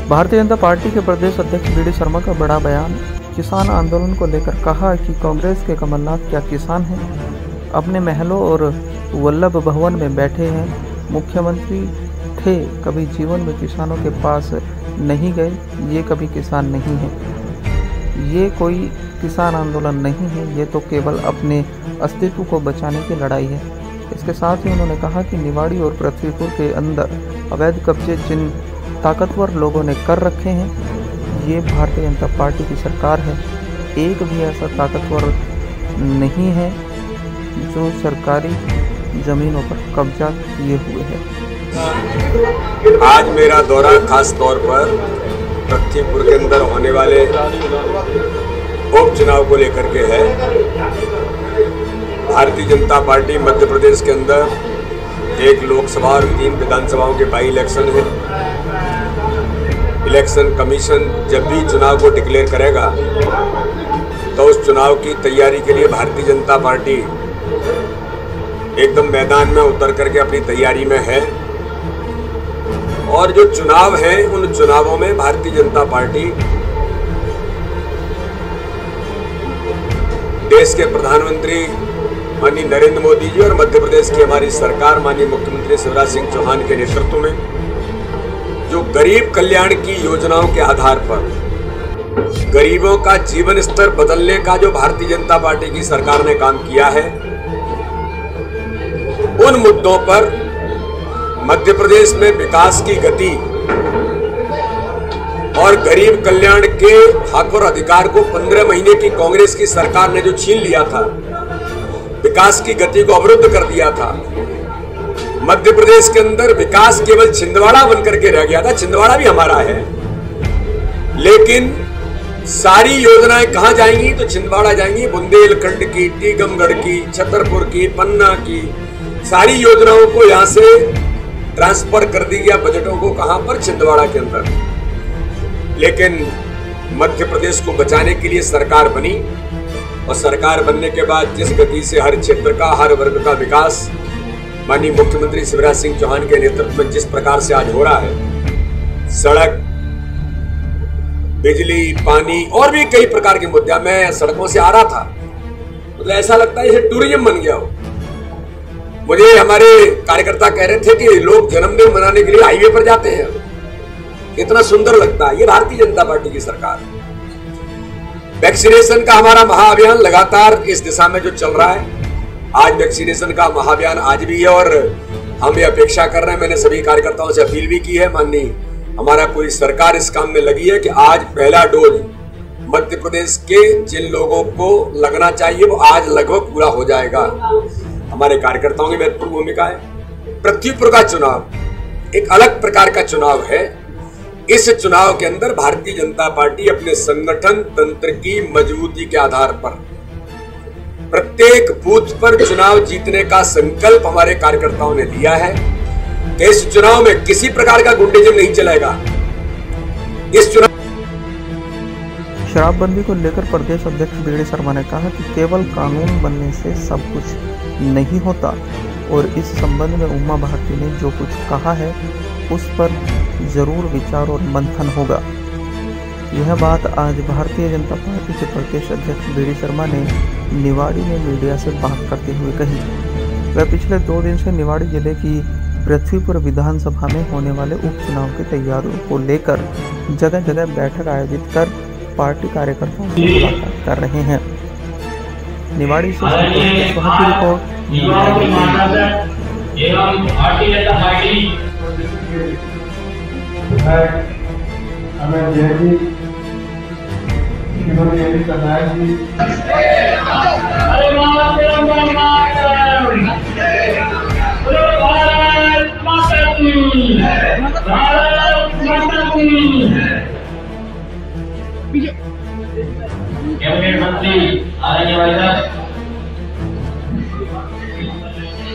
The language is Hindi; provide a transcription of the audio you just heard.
भारतीय जनता पार्टी के प्रदेश अध्यक्ष बी डी शर्मा का बड़ा बयान। किसान आंदोलन को लेकर कहा कि कांग्रेस के कमलनाथ क्या किसान हैं, अपने महलों और वल्लभ भवन में बैठे हैं। मुख्यमंत्री थे, कभी जीवन में किसानों के पास नहीं गए। ये कभी किसान नहीं है, ये कोई किसान आंदोलन नहीं है, ये तो केवल अपने अस्तित्व को बचाने की लड़ाई है। इसके साथ ही उन्होंने कहा कि निवाड़ी और पृथ्वीपुर के अंदर अवैध कब्जे जिन ताकतवर लोगों ने कर रखे हैं, ये भारतीय जनता पार्टी की सरकार है। एक भी ऐसा ताकतवर नहीं है जो सरकारी जमीनों पर कब्जा किए हुए है। आज मेरा दौरा खास तौर पर पृथ्वीपुर के अंदर होने वाले उपचुनाव को लेकर के है। भारतीय जनता पार्टी मध्य प्रदेश के अंदर एक लोकसभा और 3 विधानसभाओं के बाई इलेक्शन है। इलेक्शन कमीशन जब भी चुनाव को डिक्लेयर करेगा तो उस चुनाव की तैयारी के लिए भारतीय जनता पार्टी एकदम मैदान में उतर करके अपनी तैयारी में है। और जो चुनाव है, उन चुनावों में भारतीय जनता पार्टी देश के प्रधानमंत्री माननीय नरेंद्र मोदी जी और मध्य प्रदेश की हमारी सरकार माननीय मुख्यमंत्री शिवराज सिंह चौहान के नेतृत्व में जो गरीब कल्याण की योजनाओं के आधार पर गरीबों का जीवन स्तर बदलने का जो भारतीय जनता पार्टी की सरकार ने काम किया है, उन मुद्दों पर मध्य प्रदेश में विकास की गति और गरीब कल्याण के हक और अधिकार को 15 महीने की कांग्रेस की सरकार ने जो छीन लिया था, विकास की गति को अवरुद्ध कर दिया था। मध्य प्रदेश के अंदर विकास केवल छिंदवाड़ा बनकर के रह गया था। छिंदवाड़ा भी हमारा है, लेकिन सारी योजनाएं कहां जाएंगी तो छिंदवाड़ा जाएंगी। बुंदेलखंड की, टीकमगढ़ की, छतरपुर की, पन्ना की, सारी योजनाओं को यहां से ट्रांसफर कर दी गया बजटों को। कहां पर? छिंदवाड़ा के अंदर। लेकिन मध्य प्रदेश को बचाने के लिए सरकार बनी और सरकार बनने के बाद जिस गति से हर क्षेत्र का, हर वर्ग का विकास माननीय मुख्यमंत्री शिवराज सिंह चौहान के नेतृत्व में जिस प्रकार से आज हो रहा है, सड़क, बिजली, पानी और भी कई प्रकार के मुद्दे। मैं सड़कों से आ रहा था, मतलब ऐसा लगता है ये टूरिज्म बन गया हो। मुझे हमारे कार्यकर्ता कह रहे थे कि लोग जन्मदिन मनाने के लिए हाईवे पर जाते हैं, कितना सुंदर लगता है। ये भारतीय जनता पार्टी की सरकार। वैक्सीनेशन का हमारा महाअभियान लगातार इस दिशा में जो चल रहा है, आज वैक्सीनेशन का महाअभियान आज भी है और हम ये अपेक्षा कर रहे हैं, मैंने सभी कार्यकर्ताओं से अपील भी की है, माननीय हमारा पूरी सरकार इस काम में लगी है कि आज पहला डोज मध्य प्रदेश के जिन लोगों को लगना चाहिए वो आज लगभग पूरा हो जाएगा। हमारे कार्यकर्ताओं की महत्वपूर्ण भूमिका है। पृथ्वीपुर का चुनाव एक अलग प्रकार का चुनाव है। इस चुनाव के अंदर भारतीय जनता पार्टी अपने संगठन तंत्र की मजबूती के आधार पर प्रत्येक बूथ पर चुनाव जीतने का संकल्प हमारे कार्यकर्ताओं ने लिया है कि इस चुनाव में किसी प्रकार का गुंडेइज्म नहीं चलेगा। इस चुनाव शराबबंदी को लेकर प्रदेश अध्यक्ष बी डी शर्मा ने कहा कि केवल कानून बनने से सब कुछ नहीं होता और इस संबंध में उमा भारती ने जो कुछ कहा है उस पर जरूर विचार और मंथन होगा। यह बात आज भारतीय जनता पार्टी के प्रदेश अध्यक्ष बी डी शर्मा ने निवाड़ी में मीडिया से बात करते हुए कही। वह पिछले 2 दिन से निवाड़ी जिले की पृथ्वीपुर विधानसभा में होने वाले उपचुनाव की तैयारियों को लेकर जगह जगह बैठक आयोजित कर पार्टी कार्यकर्ताओं से मुलाकात कर रहे हैं। निवाड़ी से की रिपोर्ट। कैबिनेट मंत्री आदरणीय भाई साहब